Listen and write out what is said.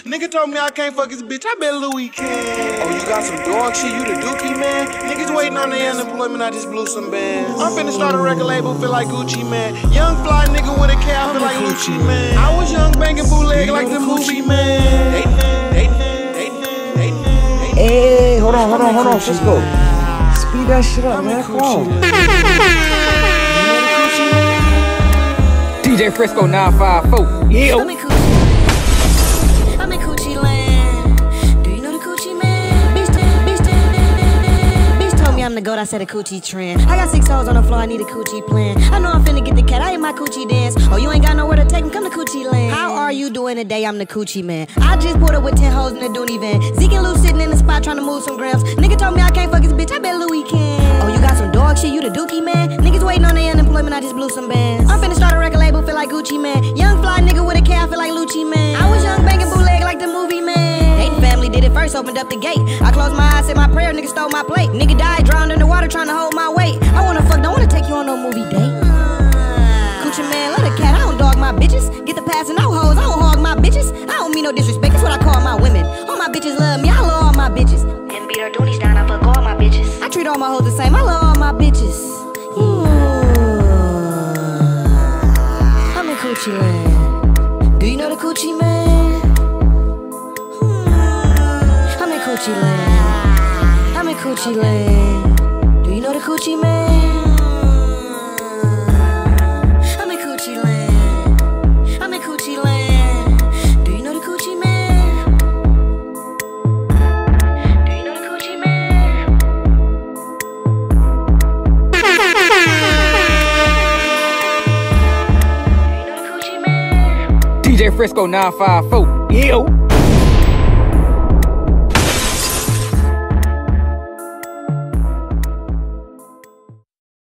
Nigga told me I can't fuck his bitch, I bet Louis can. Oh, you got some dog shit, you the dookie, man? Niggas waiting on their unemployment, I just blew some bands. I'm finna start a record label, feel like Gucci, man. Young fly nigga with a cap, feel like Gucci, man. I was young, banging bootleg like the movie, man. Hey, hold on, Frisco. Speed that shit up, man, come on. DJ Frisco 954, yeah. I'm in Coochie land. Do you know the Coochie man? Bitch told me I'm the goat, I said a Coochie trend. I got 6 hoes on the floor, I need a Coochie plan. I know I'm finna get the cat, I ain't my Coochie dance. Oh, you ain't got nowhere to take him, come to Coochie land. How are you doing today? I'm the Coochie man. I just pulled up with 10 hoes in the Dooney van. Zeke and Lou sitting in the spot trying to move some grams. Nigga told me I can't fuck his bitch, I bet Louis can. Oh, you got some dog shit, you the dookie man? Niggas waiting on their unemployment, I just blew some bands. I'm finna start a record label, feel like Gucci man. Young fly nigga with a cat, feel like Lucci man. I was young, banging bootleg like the movie man. Dayton family did it first, opened up the gate. I closed my eyes, said my prayer, nigga stole my plate. Nigga died, drowned in the water, trying to hold my weight. I wanna fuck, don't wanna take you on no movie date. Coochie man, let a cat, I don't dog my bitches. Get the pass and no hoes, I don't hog my bitches. I don't mean no disrespect, that's what I call my women. All my bitches love me, I love all my bitches. Didn't beat her doonies down, I fuck all my bitches. I treat all my hoes the same, I love all my bitches. I'm in Coochie land. Do you know the Coochie man? I'm in Coochie land. I'm in Coochie land. Do you know the Coochie man? I'm in Coochie land. I'm in Coochie land. Do you know the Coochie man? Do you know the Coochie man? Do you know the Coochie man? DJ Frisco 954, yeah.